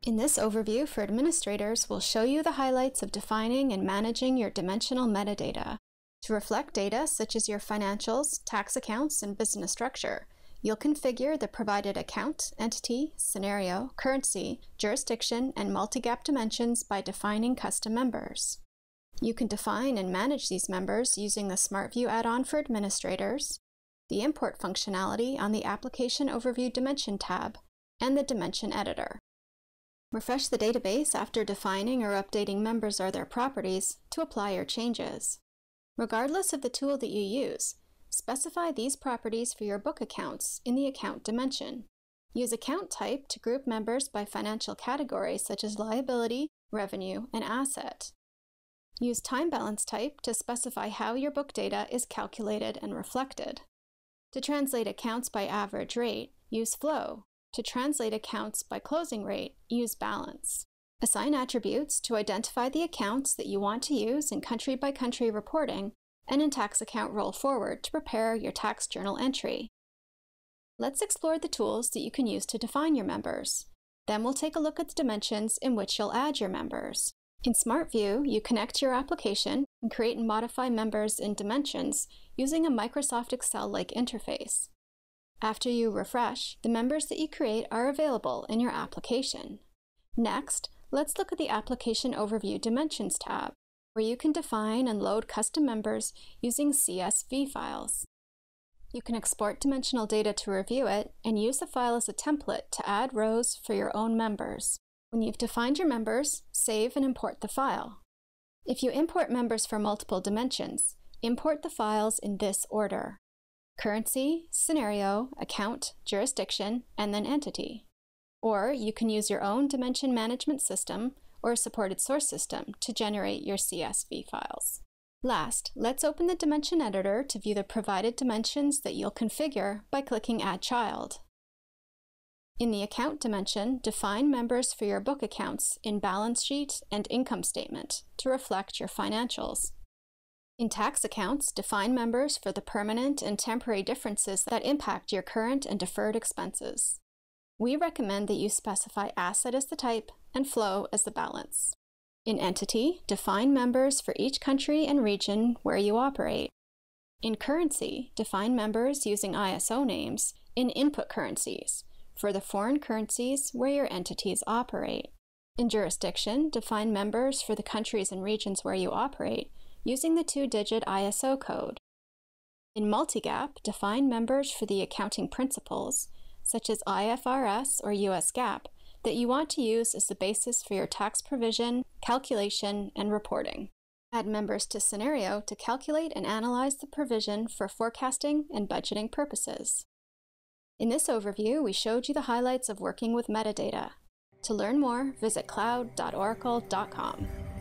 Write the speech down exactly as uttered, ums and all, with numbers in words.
In this overview for administrators, we'll show you the highlights of defining and managing your dimensional metadata. To reflect data such as your financials, tax accounts, and business structure, you'll configure the provided account, entity, scenario, currency, jurisdiction, and multi-gap dimensions by defining custom members. You can define and manage these members using the SmartView add-on for administrators, the import functionality on the Application Overview Dimension tab, and the Dimension Editor. Refresh the database after defining or updating members or their properties to apply your changes. Regardless of the tool that you use, specify these properties for your book accounts in the account dimension. Use account type to group members by financial categories such as liability, revenue, and asset. Use time balance type to specify how your book data is calculated and reflected. To translate accounts by average rate, use flow. To translate accounts by closing rate, use balance. Assign attributes to identify the accounts that you want to use in country-by-country reporting and in tax account roll forward to prepare your tax journal entry. Let's explore the tools that you can use to define your members. Then we'll take a look at the dimensions in which you'll add your members. In SmartView, you connect to your application and create and modify members in dimensions using a Microsoft Excel-like interface. After you refresh, the members that you create are available in your application. Next, let's look at the Application Overview Dimensions tab, where you can define and load custom members using C S V files. You can export dimensional data to review it and use the file as a template to add rows for your own members. When you've defined your members, save and import the file. If you import members for multiple dimensions, import the files in this order: currency, scenario, account, jurisdiction, and then entity. Or you can use your own dimension management system or a supported source system to generate your C S V files. Last, let's open the Dimension Editor to view the provided dimensions that you'll configure by clicking Add Child. In the Account dimension, define members for your book accounts in Balance Sheet and Income Statement to reflect your financials. In tax accounts, define members for the permanent and temporary differences that impact your current and deferred expenses. We recommend that you specify asset as the type and flow as the balance. In entity, define members for each country and region where you operate. In currency, define members using I S O names in input currencies for the foreign currencies where your entities operate. In jurisdiction, define members for the countries and regions where you operate using the two-digit I S O code. In multi-gap, define members for the accounting principles, such as I F R S or U S GAAP, that you want to use as the basis for your tax provision, calculation, and reporting. Add members to Scenario to calculate and analyze the provision for forecasting and budgeting purposes. In this overview, we showed you the highlights of working with metadata. To learn more, visit cloud dot oracle dot com.